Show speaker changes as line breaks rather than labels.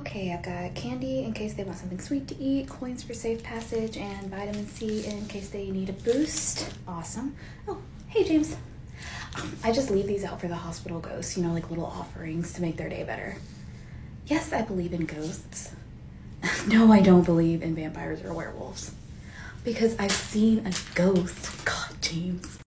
Okay, I've got candy in case they want something sweet to eat, coins for safe passage, and vitamin C in case they need a boost. Awesome. Oh, hey James. I just leave these out for the hospital ghosts, you know, like little offerings to make their day better. Yes, I believe in ghosts. No, I don't believe in vampires or werewolves. Because I've seen a ghost. God, James.